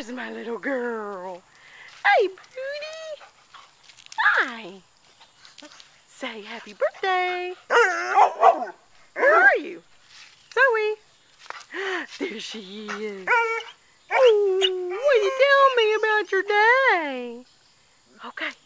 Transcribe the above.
There's my little girl. Hey, Booty. Hi. Say happy birthday. Where are you? Zoe. There she is. Oh, what you tell me about your day? Okay.